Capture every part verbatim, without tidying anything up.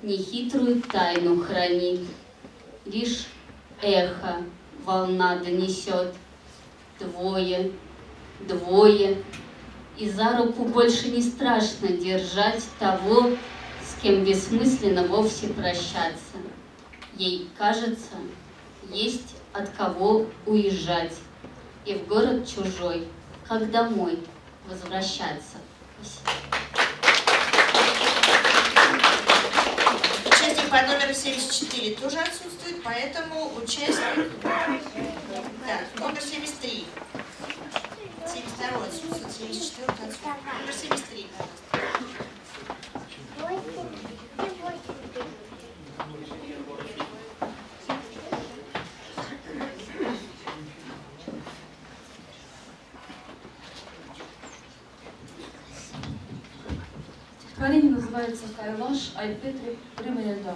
нехитрую тайну хранит. Лишь эхо волна донесет. Двое, двое, и за руку больше не страшно держать того, с кем бессмысленно вовсе прощаться. Ей кажется, есть от кого уезжать, и в город чужой, как домой, возвращаться. Участник по номеру семьдесят четыре тоже отсутствует, поэтому участник, да, номер семьдесят три, семьдесят два отсутствует, семьдесят четыре отсутствует, номер семьдесят три, пожалуйста. Стихотворение называется «Кайлаш Айпетри Примаяльдак».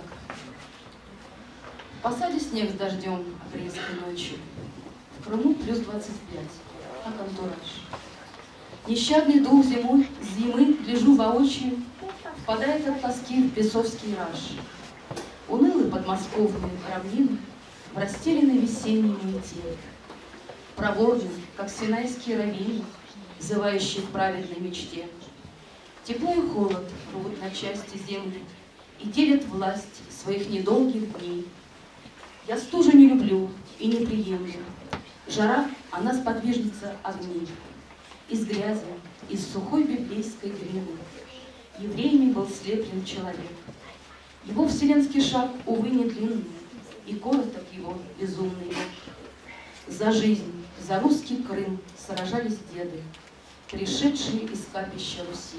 В посаде снег с дождем апрельской ночью. В Крыму плюс двадцать пять, как антураж. Нещадный дух зимой, зимы, гляжу воочию, впадает от тоски в бесовский раж. Унылый подмосковные равнины в растерянной весенней муете. Проворный, как синайские равнины, взывающие к праведной мечте. Тепло и холод рвут на части земли и делят власть своих недолгих дней. Я стужу не люблю и не приемлю. Жара, она сподвижница огней. Из грязи, из сухой библейской глины евреями был слеплен человек. Его вселенский шаг, увы, не длинный, и короток его безумный век. За жизнь, за русский Крым сражались деды, пришедшие из капища Руси.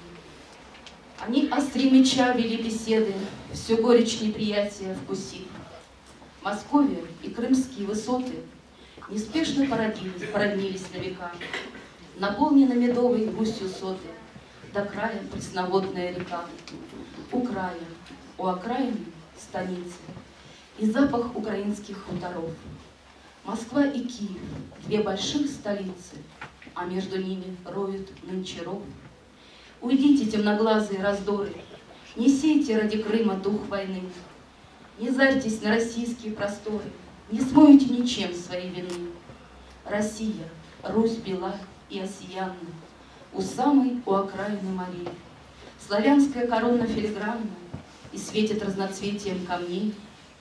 Они остри меча вели беседы, все горечь неприятия вкусив. Московия и крымские высоты неспешно породились, породнились на века. Наполнена медовой густью соты, до края пресноводная река. У края, у окраины станицы, и запах украинских хуторов. Москва и Киев, две больших столицы, а между ними роют нынче ров. Уйдите, темноглазые раздоры, не сейте ради Крыма дух войны. Не зарьтесь на российские просторы, не смоете ничем своей вины. Россия, Русь бела и осиянна, у самой, у окраины морей. Славянская корона филигранна и светит разноцветием камней.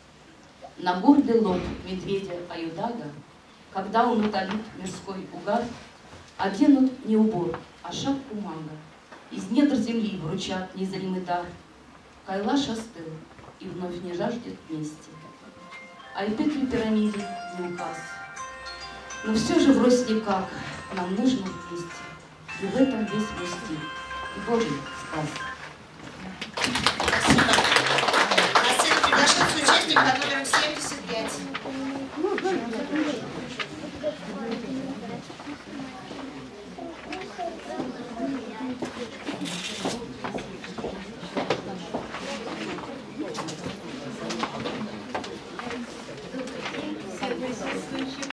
На гордый лоб медведя Аюдага, когда он утолит мирской угар, оденут не убор, а шапку мага. Из недр земли вручат незримый дар. Кайлаш остыл и вновь не жаждет мести. Айпетри пирамиде не указ. Но все же врозь никак, нам нужно вместе. И в этом весь мой стиль, и Божий сказ. Спасибо. На сцену приглашается участник